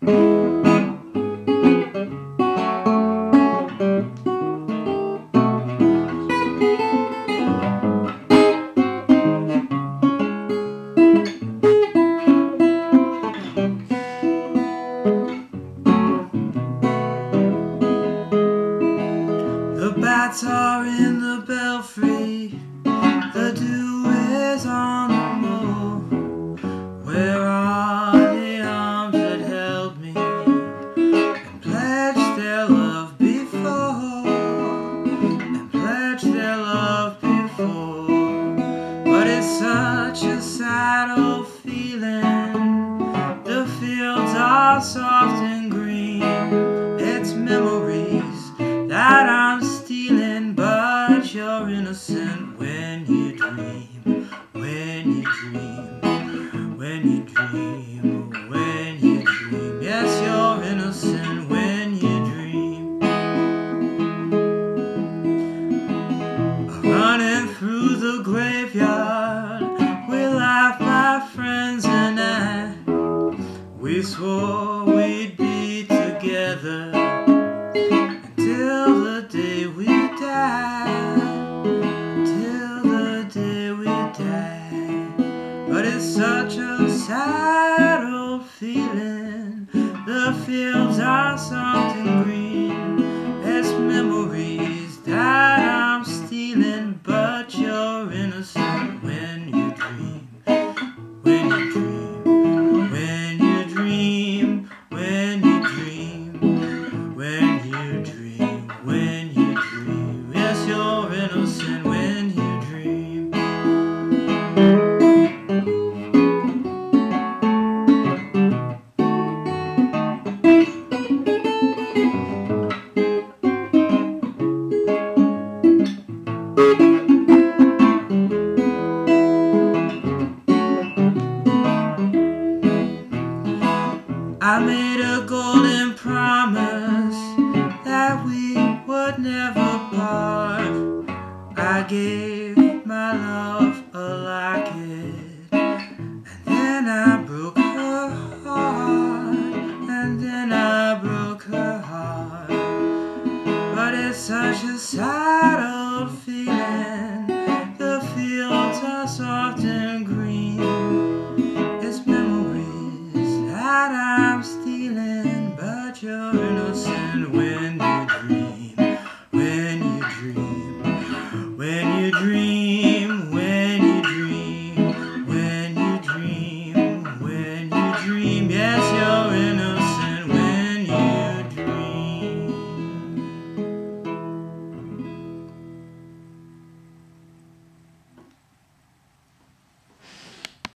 The bats are in the belfry, the dew is on the moor. Where are the arms that held me and pledged their love before, and pledged their love before? But it's such a sad old feeling. The fields are soft and green. It's memories that I'm stealing, but you're innocent when you dream, when you dream, when you dream, when you dream. Yes, you're innocent when you dream. Running through the graveyard, we laughed, my friends and I. We swore we'd be together till the day we die, till the day we die. But it's such a sad old feeling. The fields are soft and green. It's memories that I'm stealing, but you're innocent when you dream, when you dream, when you dream, when you dream, when you dream. When you dream, yes, you're innocent when you dream. I made a golden promise that we would never part. I gave my love a locket, and then I broke her heart, and then I broke her heart. But it's such a sad old feeling. The fields are soft and green. It's memories that I'm stealing, but you're